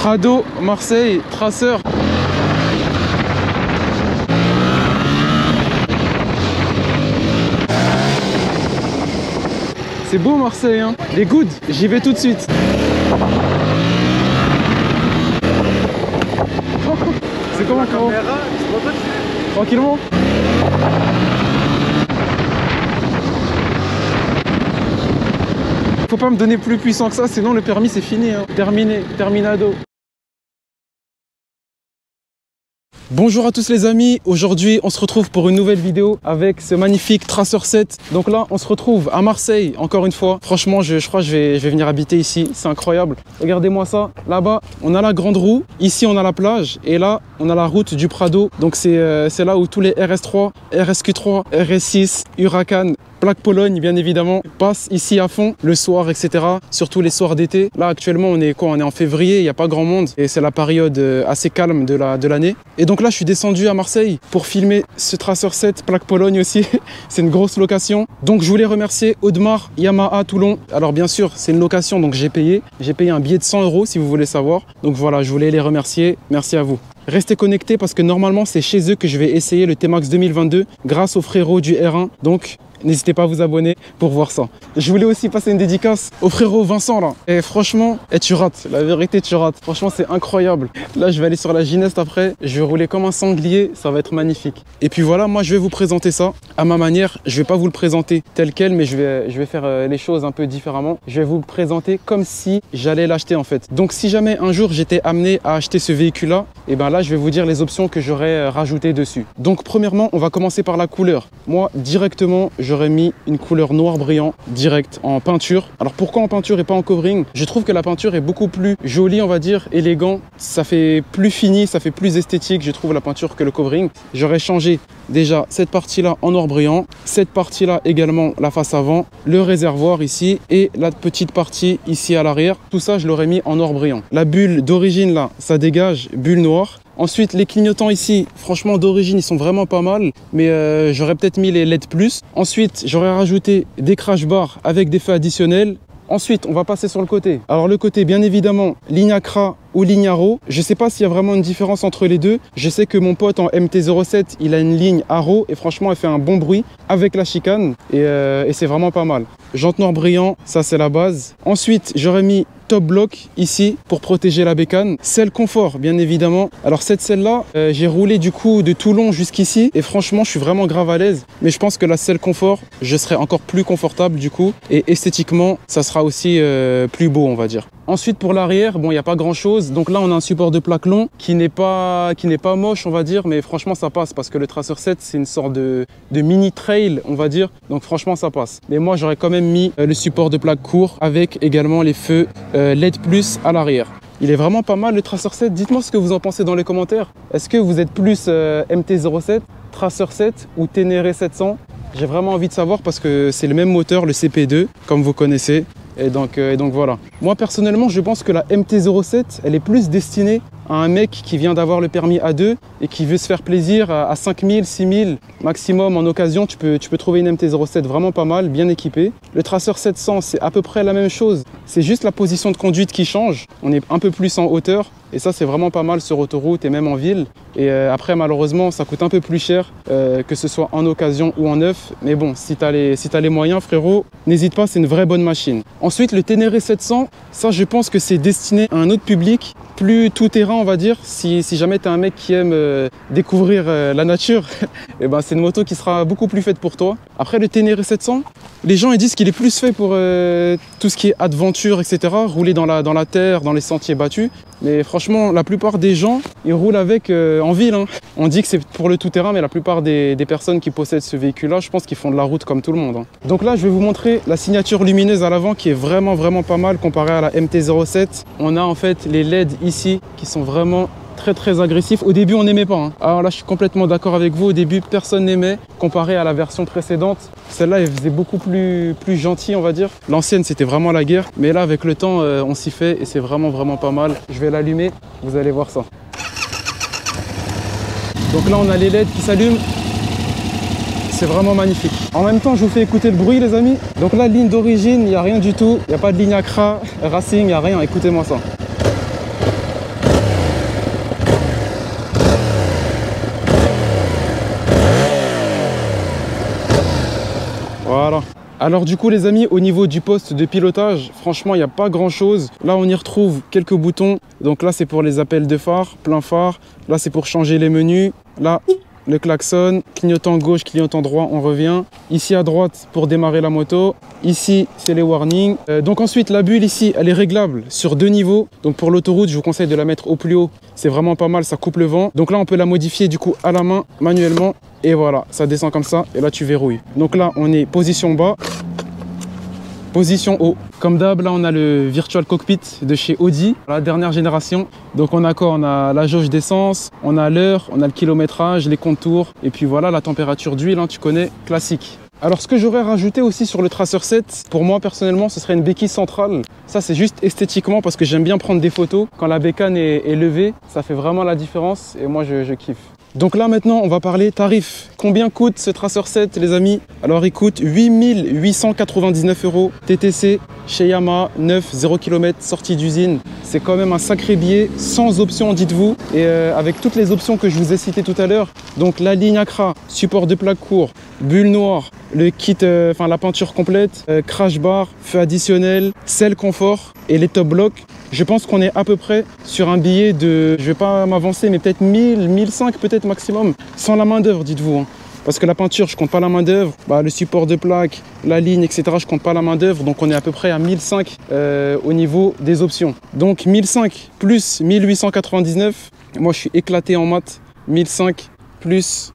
Prado, Marseille, traceur. C'est beau Marseille, hein. Les goods, j'y vais tout de suite. C'est comment, Caro? Tranquillement. Faut pas me donner plus puissant que ça, sinon le permis c'est fini, hein. Terminé, terminado. Bonjour à tous les amis, aujourd'hui on se retrouve pour une nouvelle vidéo avec ce magnifique Tracer 7. Donc là on se retrouve à Marseille encore une fois. Franchement je crois que je vais venir habiter ici, c'est incroyable. Regardez-moi ça, là-bas on a la grande roue, ici on a la plage et là on a la route du Prado. Donc c'est là où tous les RS3, RSQ3, RS6, Huracan, Plaque Pologne bien évidemment, passe ici à fond le soir etc. Surtout les soirs d'été. Là actuellement on est quoi? On est en février, il n'y a pas grand monde et c'est la période assez calme de l'année. Et donc là je suis descendu à Marseille pour filmer ce Tracer 7 Plaque Pologne aussi. C'est une grosse location. Donc je voulais remercier Audemars Yamaha Toulon. Alors bien sûr c'est une location donc j'ai payé un billet de 100 € si vous voulez savoir. Donc voilà, je voulais les remercier. Merci à vous. Restez connectés parce que normalement c'est chez eux que je vais essayer le T-Max 2022 grâce aux frérots du R1. Donc n'hésitez pas à vous abonner pour voir ça. Je voulais aussi passer une dédicace au frérot Vincent là. Et franchement, tu rates. La vérité, tu rates. Franchement, c'est incroyable. Là, je vais aller sur la Gineste après. Je vais rouler comme un sanglier. Ça va être magnifique. Et puis voilà, moi, je vais vous présenter ça à ma manière. Je vais pas vous le présenter tel quel, mais je vais faire les choses un peu différemment. Je vais vous le présenter comme si j'allais l'acheter en fait. Donc, si jamais un jour j'étais amené à acheter ce véhicule-là, et ben là, je vais vous dire les options que j'aurais rajoutées dessus. Donc, premièrement, on va commencer par la couleur. Moi, directement, j'aurais mis une couleur noir brillant direct en peinture. Alors pourquoi en peinture et pas en covering? Je trouve que la peinture est beaucoup plus jolie, on va dire, élégant. Ça fait plus fini, ça fait plus esthétique, je trouve, la peinture que le covering. J'aurais changé déjà cette partie-là en noir brillant, cette partie-là également la face avant, le réservoir ici et la petite partie ici à l'arrière. Tout ça, je l'aurais mis en noir brillant. La bulle d'origine là, ça dégage, bulle noire. Ensuite, les clignotants ici, franchement d'origine, ils sont vraiment pas mal, mais j'aurais peut-être mis les LED+. Ensuite, j'aurais rajouté des crash bars avec des feux additionnels. Ensuite, on va passer sur le côté. Alors le côté, bien évidemment, ligne Acra ou ligne Arrow. Je ne sais pas s'il y a vraiment une différence entre les deux. Je sais que mon pote en MT-07, il a une ligne Arrow et franchement, elle fait un bon bruit avec la chicane et c'est vraiment pas mal. Jante noir brillant, ça c'est la base. Ensuite, j'aurais mis top block ici pour protéger la bécane. Selle confort, bien évidemment. Alors cette selle-là, j'ai roulé du coup de Toulon jusqu'ici et franchement, je suis vraiment grave à l'aise. Mais je pense que la selle confort, je serai encore plus confortable du coup et esthétiquement, ça sera aussi plus beau, on va dire. Ensuite, pour l'arrière, bon, il n'y a pas grand-chose. Donc là, on a un support de plaque long qui n'est pas moche, on va dire. Mais franchement, ça passe parce que le Tracer 7, c'est une sorte de mini trail, on va dire. Donc franchement, ça passe. Mais moi, j'aurais quand même mis le support de plaque court avec également les feux LED+ à l'arrière. Il est vraiment pas mal le Tracer 7. Dites-moi ce que vous en pensez dans les commentaires. Est-ce que vous êtes plus MT-07, Tracer 7 ou Ténéré 700? J'ai vraiment envie de savoir parce que c'est le même moteur, le CP2, comme vous connaissez. Et donc voilà. Moi personnellement, je pense que la MT-07, elle est plus destinée à un mec qui vient d'avoir le permis A2 et qui veut se faire plaisir à 5000, 6000 maximum en occasion. Tu peux trouver une MT-07 vraiment pas mal, bien équipée. Le Tracer 700, c'est à peu près la même chose. C'est juste la position de conduite qui change. On est un peu plus en hauteur. Et ça, c'est vraiment pas mal sur autoroute et même en ville. Et après, malheureusement, ça coûte un peu plus cher, que ce soit en occasion ou en neuf. Mais bon, si t'as les moyens, frérot, n'hésite pas, c'est une vraie bonne machine. Ensuite, le Ténéré 700, ça, je pense que c'est destiné à un autre public, plus tout terrain, on va dire. Si jamais t'es un mec qui aime découvrir la nature, et ben, c'est une moto qui sera beaucoup plus faite pour toi. Après, le Ténéré 700, les gens ils disent qu'il est plus fait pour tout ce qui est aventure, etc. Rouler dans la terre, dans les sentiers battus. Mais franchement, la plupart des gens, ils roulent avec en ville. Hein. On dit que c'est pour le tout-terrain, mais la plupart des personnes qui possèdent ce véhicule-là, je pense qu'ils font de la route comme tout le monde. Hein. Donc là, je vais vous montrer la signature lumineuse à l'avant qui est vraiment, vraiment pas mal comparée à la MT-07. On a en fait les LED ici qui sont vraiment très agressif. Au début, on n'aimait pas. Hein. Alors là, je suis complètement d'accord avec vous. Au début, personne n'aimait. Comparé à la version précédente, celle-là, elle faisait beaucoup plus gentil, on va dire. L'ancienne, c'était vraiment la guerre. Mais là, avec le temps, on s'y fait et c'est vraiment pas mal. Je vais l'allumer. Vous allez voir ça. Donc là, on a les LED qui s'allument. C'est vraiment magnifique. En même temps, je vous fais écouter le bruit, les amis. Donc là, ligne d'origine, il n'y a rien du tout. Il n'y a pas de ligne Acra, Racing, il n'y a rien. Écoutez-moi ça. Alors du coup les amis, au niveau du poste de pilotage, franchement il n'y a pas grand chose. Là on y retrouve quelques boutons. Donc là c'est pour les appels de phare, plein phare. Là c'est pour changer les menus. Là le klaxon, clignotant gauche, clignotant droit, on revient. Ici à droite pour démarrer la moto. Ici c'est les warnings. Donc ensuite la bulle ici elle est réglable sur 2 niveaux. Donc pour l'autoroute je vous conseille de la mettre au plus haut. C'est vraiment pas mal, ça coupe le vent. Donc là on peut la modifier du coup à la main, manuellement. Et voilà, ça descend comme ça et là tu verrouilles. Donc là on est position bas, position haut. Comme d'hab, là on a le Virtual Cockpit de chez Audi, la dernière génération. Donc on a quoi? On a la jauge d'essence, on a l'heure, on a le kilométrage, les contours. Et puis voilà, la température d'huile, hein, tu connais, classique. Alors ce que j'aurais rajouté aussi sur le Tracer 7, pour moi personnellement ce serait une béquille centrale. Ça c'est juste esthétiquement parce que j'aime bien prendre des photos. Quand la bécane est levée, ça fait vraiment la différence et moi je kiffe. Donc là maintenant on va parler tarif. Combien coûte ce Tracer 7 les amis? Alors il coûte 8 899 € TTC chez Yamaha, 9, 0 km, sortie d'usine. C'est quand même un sacré billet, sans option dites-vous. Et avec toutes les options que je vous ai citées tout à l'heure, donc la ligne Accra, support de plaque court, bulle noire, le kit, la peinture complète, crash bar, feu additionnel, selle confort et les top blocks. Je pense qu'on est à peu près sur un billet de, je vais pas m'avancer, mais peut-être 1000, 1005 peut-être maximum, sans la main d'œuvre, dites-vous. Hein. Parce que la peinture, je compte pas la main d'œuvre, le support de plaque, la ligne, etc. Je compte pas la main d'œuvre, donc on est à peu près à 1005 au niveau des options. Donc 1005 plus 1899, moi je suis éclaté en maths, 1005 plus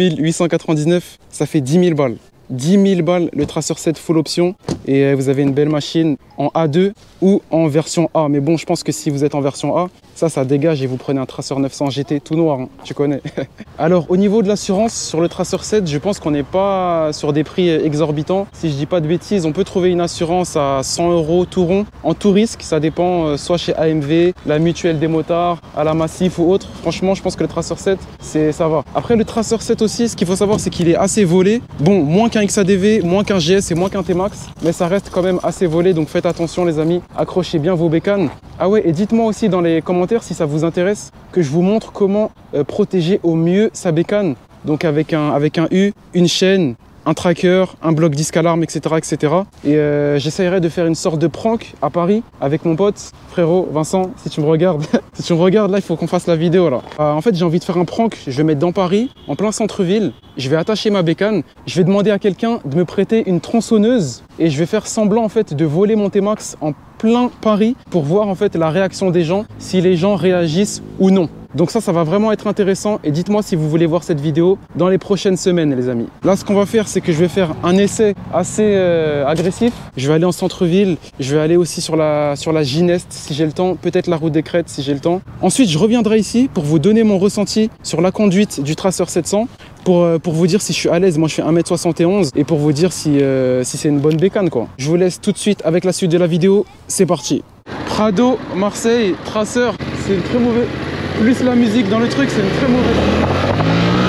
8899, ça fait 10 000 balles. 10 000 balles le Tracer 7 full option et vous avez une belle machine en A2 ou en version A. Mais bon, je pense que si vous êtes en version A, ça dégage et vous prenez un Tracer 900 GT tout noir, hein, tu connais. Alors au niveau de l'assurance sur le Tracer 7, je pense qu'on n'est pas sur des prix exorbitants. Si je dis pas de bêtises, on peut trouver une assurance à 100 € tout rond en tout risque. Ça dépend soit chez AMV, la mutuelle des motards, à la Massif ou autre. Franchement, je pense que le Tracer 7, ça va. Après le Tracer 7 aussi, ce qu'il faut savoir, c'est qu'il est assez volé. Bon, moins qu'un XADV, moins qu'un GS et moins qu'un T-Max, mais ça reste quand même assez volé. Donc faites attention les amis, accrochez bien vos bécanes. Ah ouais, et dites-moi aussi dans les commentaires si ça vous intéresse que je vous montre comment protéger au mieux sa bécane. Donc avec un U, une chaîne, un tracker, un bloc disque alarme, etc. etc. Et j'essayerai de faire une sorte de prank à Paris avec mon pote, frérot Vincent, si tu me regardes. Si tu me regardes là, il faut qu'on fasse la vidéo là. En fait, j'ai envie de faire un prank, je vais mettre dans Paris, en plein centre-ville, je vais attacher ma bécane, je vais demander à quelqu'un de me prêter une tronçonneuse et je vais faire semblant en fait de voler mon T-Max en plein Paris pour voir en fait la réaction des gens, si les gens réagissent ou non. Donc ça va vraiment être intéressant et dites-moi si vous voulez voir cette vidéo dans les prochaines semaines les amis. Là ce qu'on va faire c'est que je vais faire un essai assez agressif. Je vais aller en centre-ville, je vais aller aussi sur la Gineste si j'ai le temps, peut-être la route des Crêtes si j'ai le temps. Ensuite je reviendrai ici pour vous donner mon ressenti sur la conduite du Tracer 700 pour vous dire si je suis à l'aise. Moi je fais 1m71 et pour vous dire si c'est une bonne bécane quoi. Je vous laisse tout de suite avec la suite de la vidéo, c'est parti. Prado, Marseille, Tracer, c'est très mauvais. Plus la musique dans le truc, c'est très mauvais.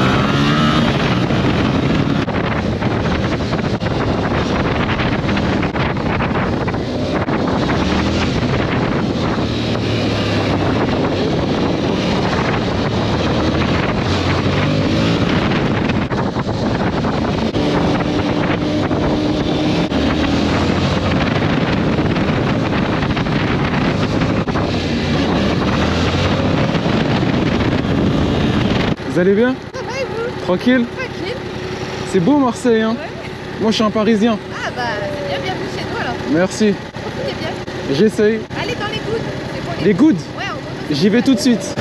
Vous allez bien? Ça va et vous? Tranquille? Tranquille. C'est beau Marseille, hein? Ouais. Moi je suis un Parisien. Ah bah c'est bien, bienvenue chez nous alors. Merci. Profitez bien. J'essaye. Allez dans les goods. C'est pour Les goods? Ouais, en gros. J'y vais tout de suite.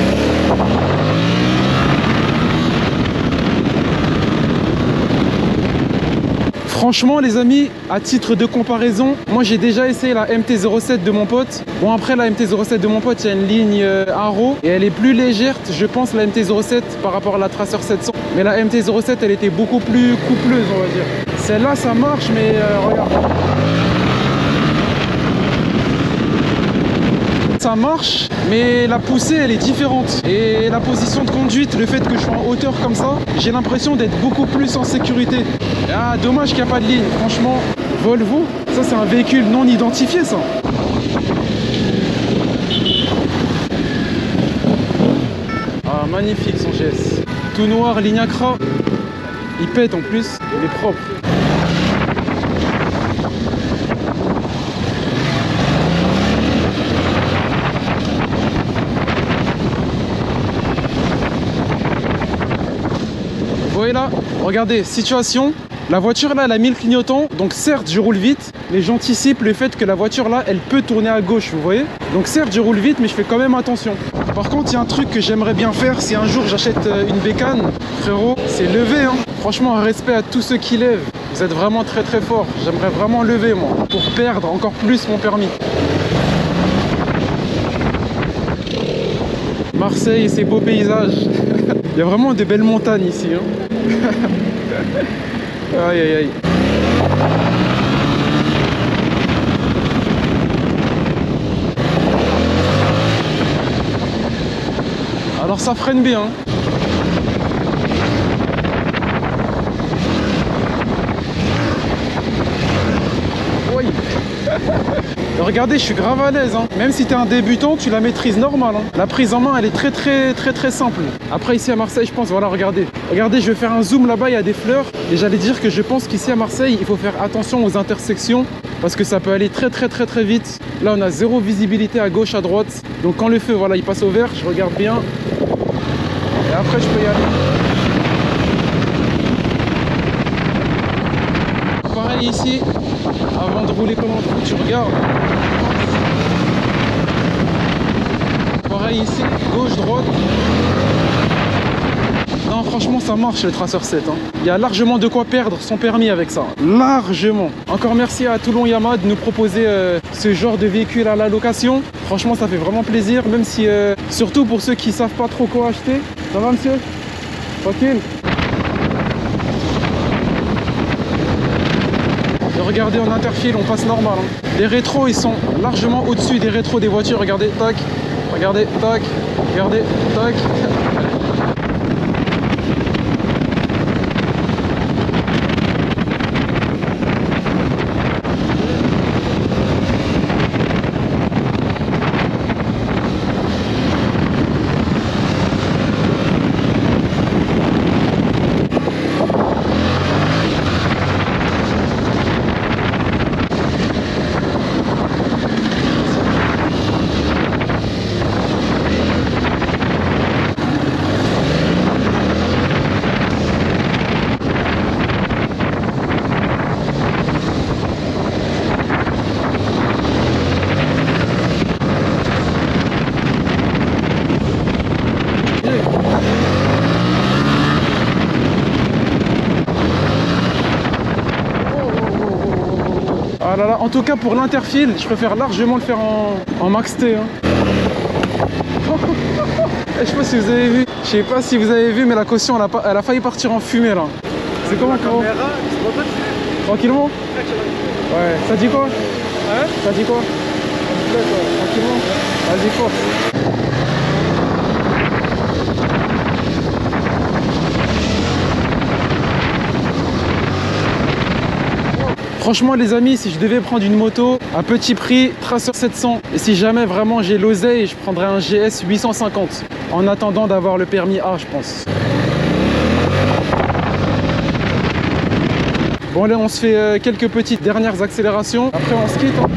Franchement les amis, à titre de comparaison, moi j'ai déjà essayé la MT-07 de mon pote. Bon après la MT-07 de mon pote, il y a une ligne Arrow et elle est plus légère, je pense, la MT-07 par rapport à la Tracer 700. Mais la MT-07 elle était beaucoup plus coupleuse on va dire. Celle-là ça marche mais regarde. Ça marche, mais la poussée elle est différente. Et la position de conduite, le fait que je sois en hauteur comme ça, j'ai l'impression d'être beaucoup plus en sécurité. Ah, dommage qu'il n'y a pas de ligne. Franchement, Volvo, ça c'est un véhicule non identifié ça. Ah, magnifique son GS. Tout noir, ligne Accra. Il pète en plus, il est propre. voyez là, regardez, situation. La voiture là, elle a mis le clignotant, donc certes je roule vite, mais j'anticipe le fait que la voiture là, elle peut tourner à gauche, vous voyez. Donc certes je roule vite, mais je fais quand même attention. Par contre, il y a un truc que j'aimerais bien faire, si un jour j'achète une bécane, frérot, c'est lever, hein. Franchement, un respect à tous ceux qui lèvent. Vous êtes vraiment très très forts. J'aimerais vraiment lever moi, pour perdre encore plus mon permis. Marseille et ses beaux paysages. Il y a vraiment de belles montagnes ici, hein. Aïe aïe aïe. Alors ça freine bien. Oui. Regardez, je suis grave à l'aise, hein. Même si tu es un débutant, tu la maîtrises normal, hein. La prise en main, elle est très simple. Après, ici à Marseille, je pense, voilà, regardez. Regardez, je vais faire un zoom là-bas, il y a des fleurs. Et j'allais dire que je pense qu'ici à Marseille, il faut faire attention aux intersections parce que ça peut aller très vite. Là, on a zéro visibilité à gauche, à droite. Donc quand le feu, voilà, il passe au vert, je regarde bien. Et après, je peux y aller. Pareil ici, avant de rouler comme un fou, tu regardes. Pareil ici, gauche, droite. Non, franchement, ça marche le Tracer 7. Hein. Il y a largement de quoi perdre son permis avec ça. Largement. Encore merci à Toulon Yamaha de nous proposer ce genre de véhicule à la location. Franchement, ça fait vraiment plaisir, même si, surtout pour ceux qui savent pas trop quoi acheter. Ça va, monsieur? Tranquille? Regardez, en interfile, on passe normal, hein. Les rétros, ils sont largement au-dessus des rétros des voitures. Regardez, tac, regardez, tac, regardez, tac. Ah là là, en tout cas pour l'interfile, je préfère largement le faire en max T, hein. Je sais pas si vous avez vu, mais la caution elle a failli partir en fumée là. C'est comment Caro? Tranquillement? Ouais, ça dit quoi? Hein? Ça dit quoi? Tranquillement? Vas-y, force. Franchement les amis, si je devais prendre une moto à petit prix, Tracer 700, et si jamais vraiment j'ai l'oseille, je prendrais un GS 850 en attendant d'avoir le permis A, je pense. Bon là on se fait quelques petites dernières accélérations, après on se quitte, hein.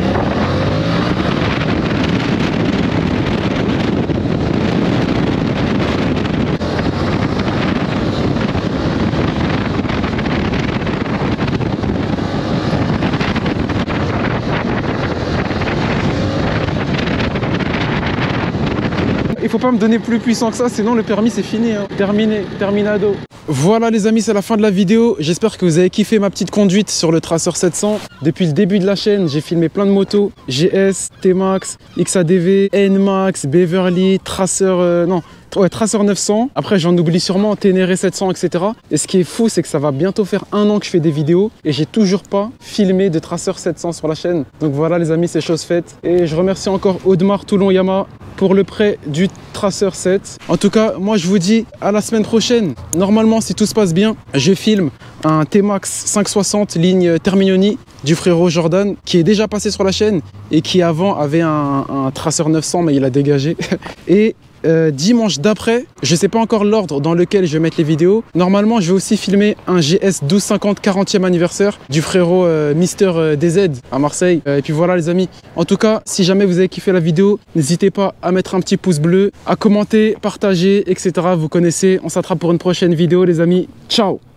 Il faut pas me donner plus puissant que ça, sinon le permis c'est fini, hein. Terminé, terminado. Voilà les amis, c'est la fin de la vidéo. J'espère que vous avez kiffé ma petite conduite sur le Tracer 700. Depuis le début de la chaîne, j'ai filmé plein de motos. GS, T-Max, XADV, N-Max, Beverly, Tracer... Tracer 900. Après, j'en oublie sûrement, Ténéré 700, etc. Et ce qui est fou, c'est que ça va bientôt faire 1 an que je fais des vidéos et j'ai toujours pas filmé de Tracer 700 sur la chaîne. Donc voilà les amis, c'est chose faite. Et je remercie encore Audemars Toulon Yamaha pour le prêt du Tracer 7. En tout cas, moi je vous dis à la semaine prochaine. Normalement, si tout se passe bien, je filme un T-Max 560 ligne Terminioni du frérot Jordan qui est déjà passé sur la chaîne et qui avant avait un Tracer 900 mais il a dégagé. Et dimanche d'après, je sais pas encore l'ordre dans lequel je vais mettre les vidéos. Normalement, je vais aussi filmer un GS 1250 40e anniversaire du frérot Mister DZ à Marseille. Et puis voilà les amis. En tout cas, si jamais vous avez kiffé la vidéo, n'hésitez pas à mettre un petit pouce bleu, à commenter, partager, etc. Vous connaissez. On s'attrape pour une prochaine vidéo les amis. Ciao!